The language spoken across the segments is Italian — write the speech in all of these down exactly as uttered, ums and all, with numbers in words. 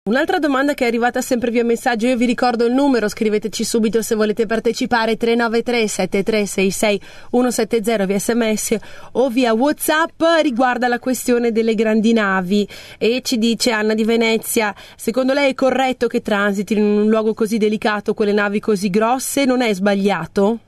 Un'altra domanda che è arrivata sempre via messaggio, io vi ricordo il numero, scriveteci subito se volete partecipare, tre nove tre sette tre sei sei uno sette zero via sms o via WhatsApp, riguarda la questione delle grandi navi, e ci dice Anna di Venezia: secondo lei è corretto che transitino in un luogo così delicato quelle navi così grosse? Non è sbagliato?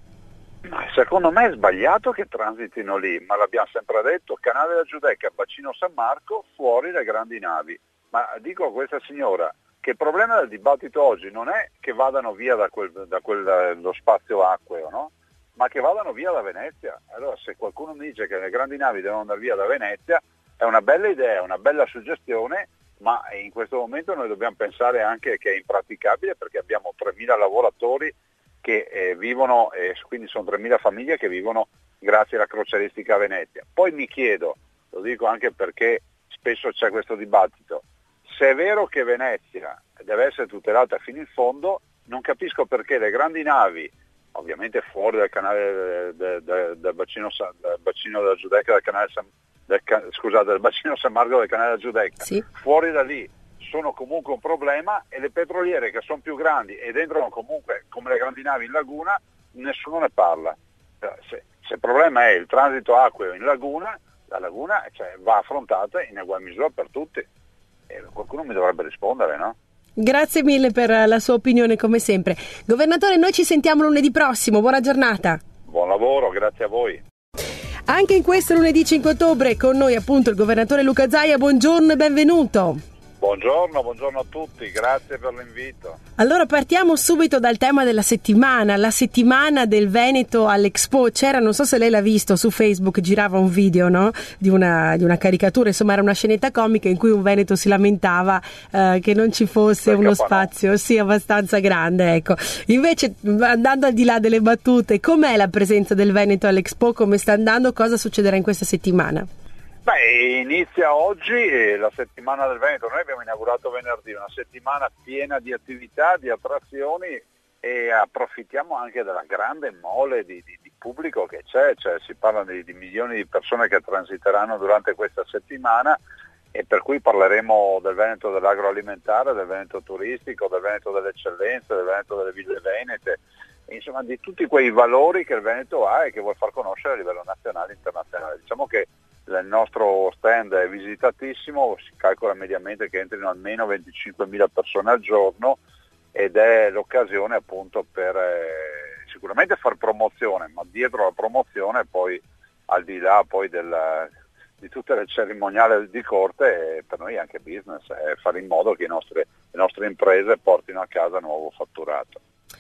Ma secondo me è sbagliato che transitino lì, ma l'abbiamo sempre detto, Canale della Giudecca, Bacino San Marco, fuori le grandi navi. Ma dico a questa signora che il problema del dibattito oggi non è che vadano via da quel, da quel lo spazio acqueo, no? Ma che vadano via da Venezia. Allora, se qualcuno mi dice che le grandi navi devono andare via da Venezia, è una bella idea, è una bella suggestione, ma in questo momento noi dobbiamo pensare anche che è impraticabile, perché abbiamo tremila lavoratori che eh, vivono, e eh, quindi sono tremila famiglie che vivono grazie alla crocieristica a Venezia. Poi mi chiedo, lo dico anche perché spesso c'è questo dibattito, se è vero che Venezia deve essere tutelata fino in fondo, non capisco perché le grandi navi, ovviamente fuori dal canale del, del, del, bacino, del bacino della Giudecca, del canale San, del, scusate, del bacino San Marco del canale della Giudecca, sì, fuori da lì sono comunque un problema, e le petroliere che sono più grandi ed entrano comunque come le grandi navi in laguna, nessuno ne parla. Se, se il problema è il transito acqueo in laguna, la laguna cioè, va affrontata in egual misura per tutti. E qualcuno mi dovrebbe rispondere, no? Grazie mille per la sua opinione come sempre. Governatore, noi ci sentiamo lunedì prossimo, buona giornata. Buon lavoro, grazie a voi. Anche in questo lunedì cinque ottobre con noi appunto il governatore Luca Zaia, buongiorno e benvenuto. Buongiorno, buongiorno a tutti, grazie per l'invito. Allora partiamo subito dal tema della settimana, la settimana del Veneto all'Expo. C'era, non so se lei l'ha visto, su Facebook girava un video, no? Di una, di una caricatura, insomma era una scenetta comica in cui un veneto si lamentava eh, che non ci fosse Perché uno fa spazio no? sì abbastanza grande, ecco. Invece, andando al di là delle battute, com'è la presenza del Veneto all'Expo? Come sta andando? Cosa succederà in questa settimana? Beh, inizia oggi eh, la settimana del Veneto. Noi abbiamo inaugurato venerdì, una settimana piena di attività, di attrazioni, e approfittiamo anche della grande mole di, di, di pubblico che c'è, cioè si parla di, di milioni di persone che transiteranno durante questa settimana, e per cui parleremo del Veneto dell'agroalimentare, del Veneto turistico, del Veneto delle eccellenze, del Veneto delle ville venete, insomma di tutti quei valori che il Veneto ha e che vuol far conoscere a livello nazionale e internazionale. Diciamo che il nostro stand è visitatissimo, si calcola mediamente che entrino almeno venticinquemila persone al giorno, ed è l'occasione appunto per eh, sicuramente far promozione, ma dietro la promozione poi, al di là poi del, di tutte le cerimoniali di corte, per noi anche business, è fare in modo che i nostri, le nostre imprese portino a casa nuovo fatturato.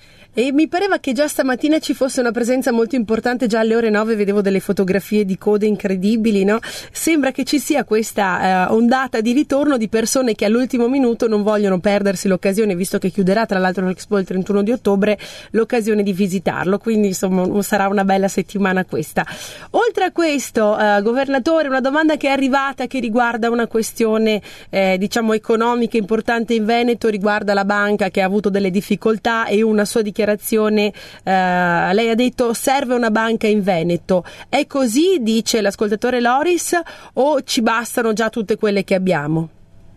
E mi pareva che già stamattina ci fosse una presenza molto importante, già alle ore nove vedevo delle fotografie di code incredibili, no? Sembra che ci sia questa eh, ondata di ritorno di persone che all'ultimo minuto non vogliono perdersi l'occasione, visto che chiuderà tra l'altro l'Expo il trentuno di ottobre, l'occasione di visitarlo, quindi insomma sarà una bella settimana questa. Oltre a questo, eh, governatore, una domanda che è arrivata che riguarda una questione eh, diciamo economica importante in Veneto, riguarda la banca che ha avuto delle difficoltà e una sua dichiarazione. Eh, lei ha detto serve una banca in Veneto, è così, dice l'ascoltatore Loris, o ci bastano già tutte quelle che abbiamo?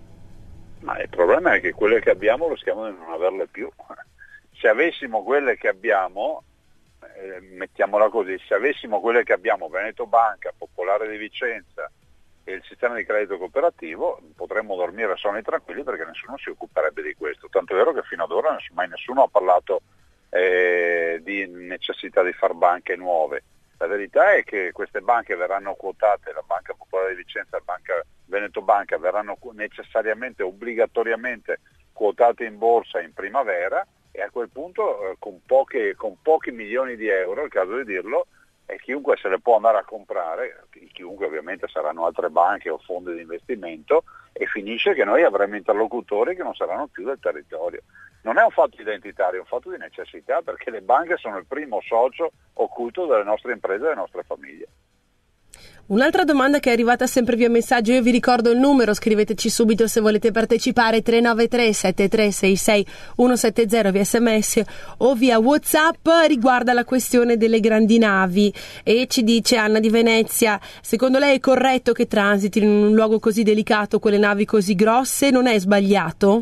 Ma il problema è che quelle che abbiamo rischiamo di non averle più. Se avessimo quelle che abbiamo, eh, mettiamola così, se avessimo quelle che abbiamo, Veneto Banca, Popolare di Vicenza e il sistema di credito cooperativo, potremmo dormire sonni tranquilli, perché nessuno si occuperebbe di questo. Tanto è vero che fino ad ora mai nessuno ha parlato Eh, di necessità di far banche nuove. La verità è che queste banche verranno quotate, la Banca Popolare di Vicenza e la Banca Veneto Banca verranno necessariamente, obbligatoriamente quotate in borsa in primavera, e a quel punto eh, con, poche, con pochi milioni di euro, è il caso di dirlo, e chiunque se le può andare a comprare, chiunque ovviamente saranno altre banche o fondi di investimento, e finisce che noi avremo interlocutori che non saranno più del territorio. Non è un fatto identitario, è un fatto di necessità, perché le banche sono il primo socio occulto delle nostre imprese e delle nostre famiglie. Un'altra domanda che è arrivata sempre via messaggio, io vi ricordo il numero, scriveteci subito se volete partecipare, tre nove tre sette tre sei sei uno sette zero via sms o via WhatsApp, riguarda la questione delle grandi navi, e ci dice Anna di Venezia: secondo lei è corretto che transitino in un luogo così delicato quelle navi così grosse? Non è sbagliato?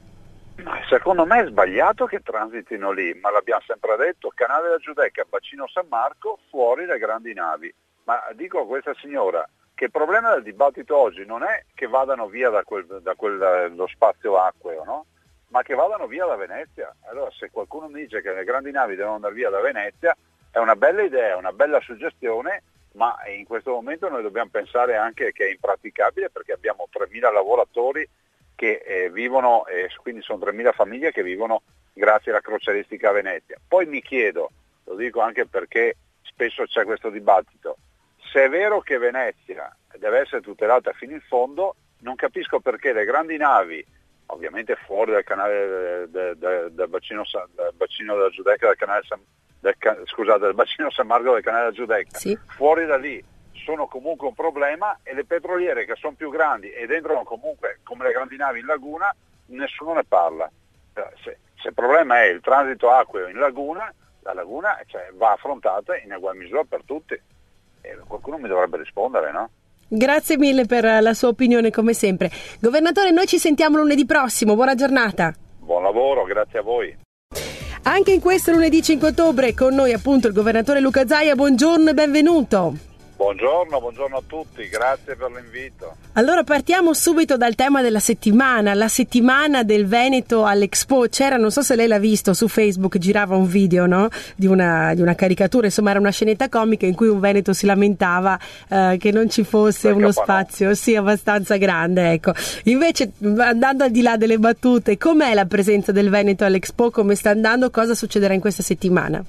Secondo me è sbagliato che transitino lì, ma l'abbiamo sempre detto, Canale della Giudecca, Bacino San Marco, fuori le grandi navi. Ma dico a questa signora che il problema del dibattito oggi non è che vadano via da, quel, da quel, lo spazio acqueo, no? Ma che vadano via da Venezia. Allora, se qualcuno mi dice che le grandi navi devono andare via da Venezia, è una bella idea, è una bella suggestione, ma in questo momento noi dobbiamo pensare anche che è impraticabile, perché abbiamo tremila lavoratori che eh, vivono, eh, quindi sono tremila famiglie che vivono grazie alla crocieristica a Venezia. Poi mi chiedo, lo dico anche perché spesso c'è questo dibattito, se è vero che Venezia deve essere tutelata fino in fondo, non capisco perché le grandi navi, ovviamente fuori dal canale del, del, del, bacino, del bacino della Giudecca, del canale San, del, scusate, del bacino San Marco del canale della Giudecca, sì, fuori da lì sono comunque un problema, e le petroliere che sono più grandi ed entrano comunque come le grandi navi in laguna, nessuno ne parla. Se, se il problema è il transito acqueo in laguna, la laguna cioè, va affrontata in ugual misura per tutti. E qualcuno mi dovrebbe rispondere, no? Grazie mille per la sua opinione come sempre. Governatore, noi ci sentiamo lunedì prossimo, buona giornata. Buon lavoro, grazie a voi. Anche in questo lunedì cinque ottobre con noi appunto il governatore Luca Zaia, buongiorno e benvenuto. Buongiorno, buongiorno a tutti, grazie per l'invito. Allora partiamo subito dal tema della settimana, la settimana del Veneto all'Expo. C'era, non so se lei l'ha visto, su Facebook girava un video, no? Di una, di una caricatura, insomma era una scenetta comica in cui un veneto si lamentava eh, che non ci fosse uno spazio, sì, abbastanza grande, ecco. Invece, andando al di là delle battute, com'è la presenza del Veneto all'Expo? Come sta andando? Cosa succederà in questa settimana?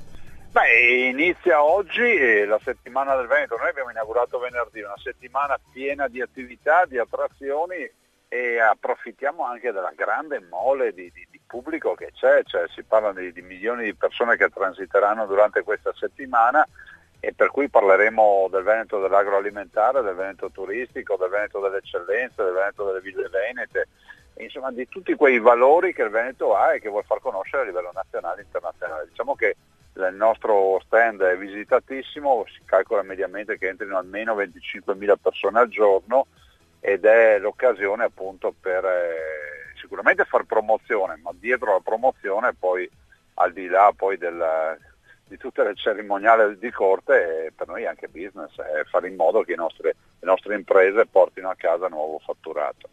Beh, inizia oggi la settimana del Veneto. Noi abbiamo inaugurato venerdì, una settimana piena di attività, di attrazioni, e approfittiamo anche della grande mole di, di, di pubblico che c'è, cioè si parla di, di milioni di persone che transiteranno durante questa settimana, e per cui parleremo del Veneto dell'agroalimentare, del Veneto turistico, del Veneto delle eccellenze, del Veneto delle ville venete, insomma di tutti quei valori che il Veneto ha e che vuol far conoscere a livello nazionale e internazionale. Diciamo che il nostro stand è visitatissimo, si calcola mediamente che entrino almeno venticinquemila persone al giorno, ed è l'occasione appunto per eh, sicuramente far promozione, ma dietro la promozione poi, al di là poi del, di tutte le cerimoniali di corte, è per noi anche business, è fare in modo che i nostri, le nostre imprese portino a casa nuovo fatturato.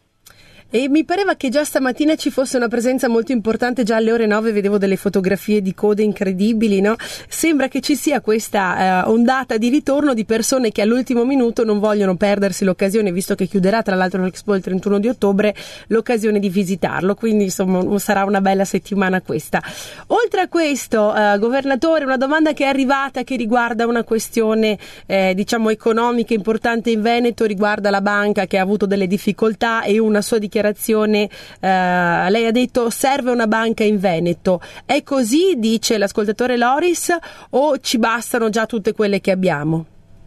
E mi pareva che già stamattina ci fosse una presenza molto importante, già alle ore nove vedevo delle fotografie di code incredibili, no? Sembra che ci sia questa eh, ondata di ritorno di persone che all'ultimo minuto non vogliono perdersi l'occasione, visto che chiuderà tra l'altro l'Expo il trentuno di ottobre, l'occasione di visitarlo, quindi insomma sarà una bella settimana questa. Oltre a questo, eh, governatore, una domanda che è arrivata che riguarda una questione eh, diciamo economica importante in Veneto, riguarda la banca che ha avuto delle difficoltà, e una sua dichiarazione dichiarazione, eh, lei ha detto serve una banca in Veneto. È così, dice l'ascoltatore Loris, o ci bastano già tutte quelle che abbiamo?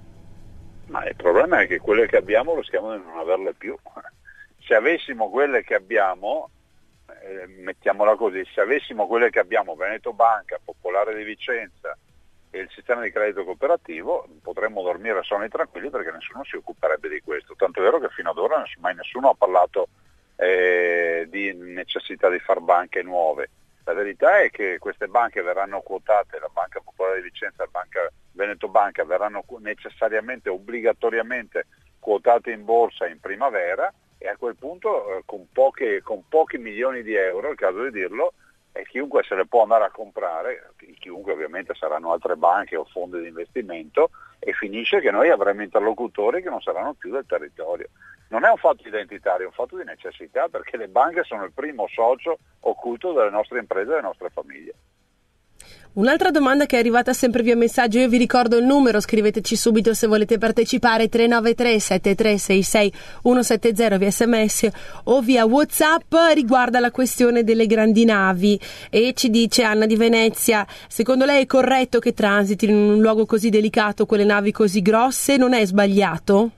Ma il problema è che quelle che abbiamo rischiamo di non averle più. Se avessimo quelle che abbiamo, eh, mettiamola così, se avessimo quelle che abbiamo, Veneto Banca, Popolare di Vicenza e il sistema di credito cooperativo, potremmo dormire sonni tranquilli, perché nessuno si occuperebbe di questo. Tanto è vero che fino ad ora mai nessuno ha parlato Eh, di necessità di far banche nuove. La verità è che queste banche verranno quotate, la Banca Popolare di Vicenza e la Banca Veneto Banca verranno necessariamente, obbligatoriamente quotate in borsa in primavera, e a quel punto eh, con, poche, con pochi milioni di euro, è il caso di dirlo, e chiunque se le può andare a comprare, chiunque ovviamente saranno altre banche o fondi di investimento, e finisce che noi avremo interlocutori che non saranno più del territorio. Non è un fatto identitario, è un fatto di necessità, perché le banche sono il primo socio occulto delle nostre imprese e delle nostre famiglie. Un'altra domanda che è arrivata sempre via messaggio, io vi ricordo il numero, scriveteci subito se volete partecipare, tre nove tre sette tre sei sei uno sette zero via sms o via WhatsApp, riguarda la questione delle grandi navi e ci dice Anna di Venezia: secondo lei è corretto che transitino in un luogo così delicato quelle navi così grosse? Non è sbagliato?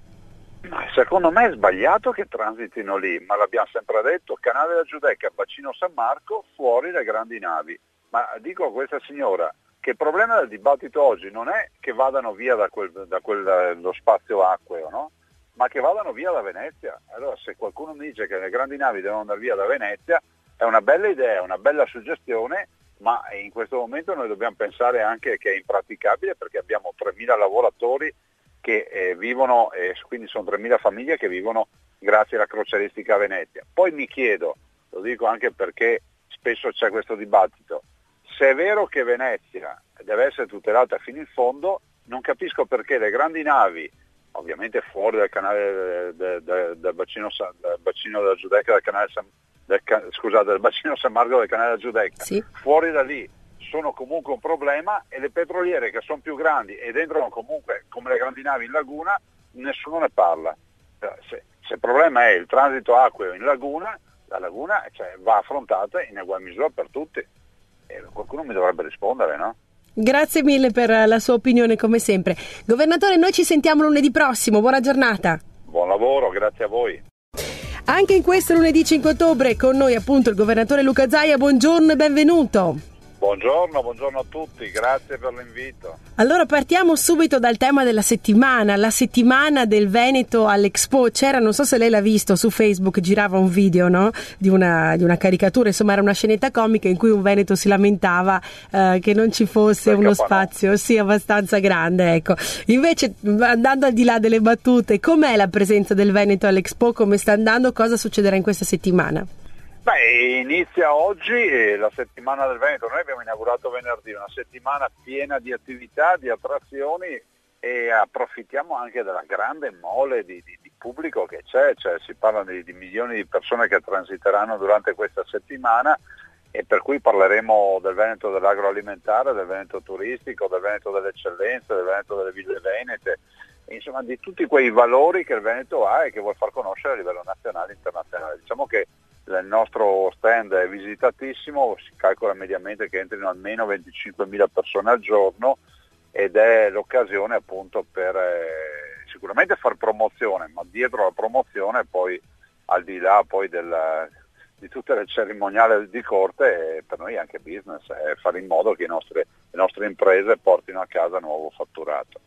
Ma secondo me è sbagliato che transitino lì, ma l'abbiamo sempre detto, Canale della Giudecca, Bacino San Marco, fuori le grandi navi. Ma dico a questa signora che il problema del dibattito oggi non è che vadano via da, quel, da quel, lo spazio acqueo, no? Ma che vadano via da Venezia. Allora se qualcuno mi dice che le grandi navi devono andare via da Venezia, è una bella idea, è una bella suggestione, ma in questo momento noi dobbiamo pensare anche che è impraticabile, perché abbiamo tremila lavoratori che eh, vivono, eh, quindi sono tremila famiglie che vivono grazie alla crocieristica a Venezia. Poi mi chiedo, lo dico anche perché spesso c'è questo dibattito, se è vero che Venezia deve essere tutelata fino in fondo, non capisco perché le grandi navi, ovviamente fuori dal canale del, del, del, bacino, del bacino della Giudecca, del canale San, del, scusate, del bacino San Marco del canale della Giudecca, sì, fuori da lì sono comunque un problema, e le petroliere che sono più grandi ed entrano comunque come le grandi navi in laguna, nessuno ne parla. Se, se il problema è il transito acqueo in laguna, la laguna cioè, va affrontata in egual misura per tutti. E qualcuno mi dovrebbe rispondere, no? Grazie mille per la sua opinione come sempre. Governatore, noi ci sentiamo lunedì prossimo, buona giornata. Buon lavoro, grazie a voi. Anche in questo lunedì cinque ottobre con noi appunto il governatore Luca Zaia, buongiorno e benvenuto. Buongiorno, buongiorno a tutti, grazie per l'invito. Allora partiamo subito dal tema della settimana, la settimana del Veneto all'Expo. C'era, non so se lei l'ha visto, su Facebook girava un video, no? Di una, di una caricatura, insomma era una scenetta comica in cui un veneto si lamentava eh, che non ci fosse uno spazio sì abbastanza grande, ecco. Invece andando al di là delle battute, com'è la presenza del Veneto all'Expo, come sta andando, cosa succederà in questa settimana? Beh, inizia oggi eh, la settimana del Veneto. Noi abbiamo inaugurato venerdì, una settimana piena di attività, di attrazioni, e approfittiamo anche della grande mole di, di, di pubblico che c'è, cioè si parla di, di milioni di persone che transiteranno durante questa settimana, e per cui parleremo del Veneto dell'agroalimentare, del Veneto turistico, del Veneto delle eccellenze, del Veneto delle ville venete, insomma di tutti quei valori che il Veneto ha e che vuol far conoscere a livello nazionale e internazionale. Diciamo che il nostro stand è visitatissimo, si calcola mediamente che entrino almeno venticinquemila persone al giorno, ed è l'occasione appunto per eh, sicuramente far promozione, ma dietro la promozione poi, al di là poi del, di tutte le cerimoniali di corte, per noi anche business, è fare in modo che i nostri, le nostre imprese portino a casa nuovo fatturato.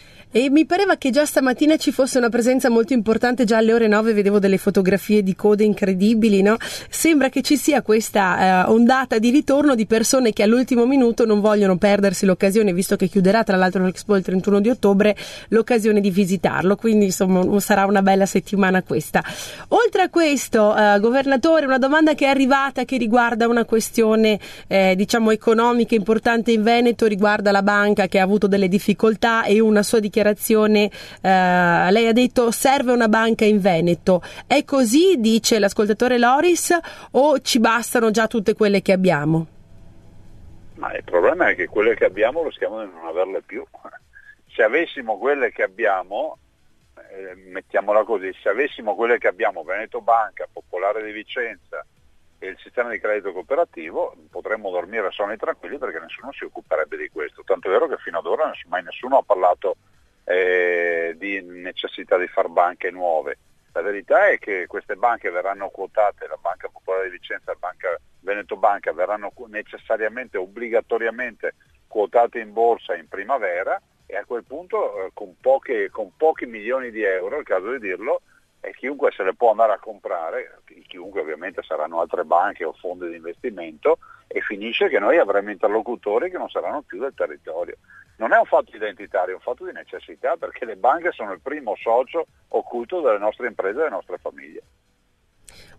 E mi pareva che già stamattina ci fosse una presenza molto importante, già alle ore nove vedevo delle fotografie di code incredibili, no? Sembra che ci sia questa eh, ondata di ritorno di persone che all'ultimo minuto non vogliono perdersi l'occasione, visto che chiuderà tra l'altro l'Expo il trentuno di ottobre, l'occasione di visitarlo, quindi insomma sarà una bella settimana questa. Oltre a questo, eh, governatore, una domanda che è arrivata che riguarda una questione eh, diciamo economica importante in Veneto, riguarda la banca che ha avuto delle difficoltà e una sua dichiarazione. Eh, lei ha detto serve una banca in Veneto, è così, dice l'ascoltatore Loris, o ci bastano già tutte quelle che abbiamo? Ma il problema è che quelle che abbiamo rischiamo di non averle più. Se avessimo quelle che abbiamo, eh, mettiamola così, se avessimo quelle che abbiamo, Veneto Banca, Popolare di Vicenza e il sistema di credito cooperativo, potremmo dormire sonni tranquilli perché nessuno si occuperebbe di questo. Tanto è vero che fino ad ora mai nessuno ha parlato Eh, di necessità di far banche nuove. La verità è che queste banche verranno quotate, la Banca Popolare di Vicenza e la Banca Veneto Banca verranno necessariamente, obbligatoriamente quotate in borsa in primavera, e a quel punto eh, con, poche, con pochi milioni di euro, è il caso di dirlo, e chiunque se le può andare a comprare, chiunque ovviamente saranno altre banche o fondi di investimento, e finisce che noi avremo interlocutori che non saranno più del territorio. Non è un fatto identitario, è un fatto di necessità, perché le banche sono il primo socio occulto delle nostre imprese e delle nostre famiglie.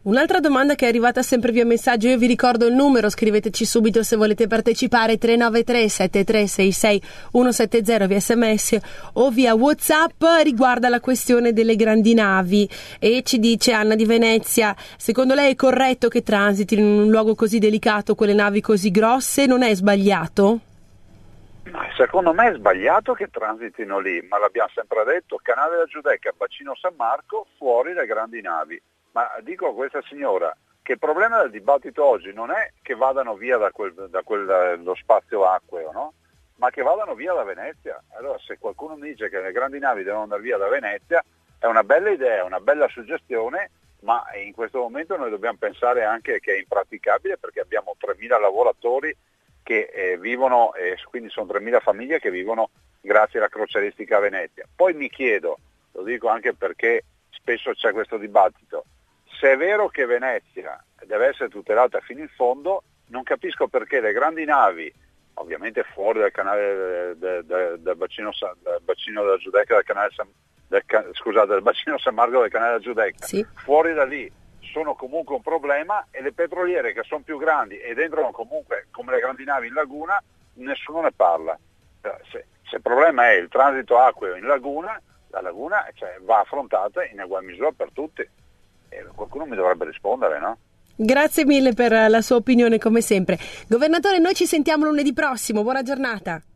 Un'altra domanda che è arrivata sempre via messaggio, io vi ricordo il numero, scriveteci subito se volete partecipare, tre nove tre sette tre sei sei uno sette zero via sms o via WhatsApp, riguarda la questione delle grandi navi, e ci dice Anna di Venezia: secondo lei è corretto che transitino in un luogo così delicato quelle navi così grosse? Non è sbagliato? Secondo me è sbagliato che transitino lì, ma l'abbiamo sempre detto, Canale della Giudecca, Bacino San Marco, fuori le grandi navi. Ma dico a questa signora che il problema del dibattito oggi non è che vadano via da, quel, da quel, lo spazio acqueo, no? Ma che vadano via da Venezia. Allora, se qualcuno mi dice che le grandi navi devono andare via da Venezia, è una bella idea, una bella suggestione, ma in questo momento noi dobbiamo pensare anche che è impraticabile, perché abbiamo tremila lavoratori che eh, vivono, eh, quindi sono tremila famiglie che vivono grazie alla crocieristica a Venezia. Poi mi chiedo, lo dico anche perché spesso c'è questo dibattito, se è vero che Venezia deve essere tutelata fino in fondo, non capisco perché le grandi navi, ovviamente fuori dal canale del, del, del, bacino, del bacino della Giudecca, del canale San, del, scusate, del bacino San Marco del canale della Giudecca, sì, fuori da lì sono comunque un problema, e le petroliere che sono più grandi ed entrano comunque come le grandi navi in laguna, nessuno ne parla. Se, se il problema è il transito acqueo in laguna, la laguna cioè, va affrontata in ugual misura per tutti. E qualcuno mi dovrebbe rispondere, no? Grazie mille per la sua opinione come sempre. Governatore, noi ci sentiamo lunedì prossimo, buona giornata.